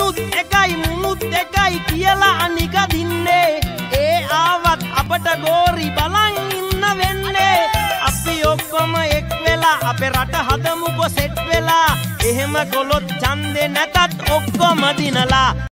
ගිනුත් එකයි මුනුත් එකයි කියලා අනික දින්නේ ඒ ආවත් අපට ගෝරි බලන් ඉන්න වෙන්නේ අපි ඔක්කොම එක් වෙලා අපේ රට හදමුකෝ සෙට් වෙලා එහෙම කොලොත් ඡන්දේ නැතත් ඔක්කොම දිනලා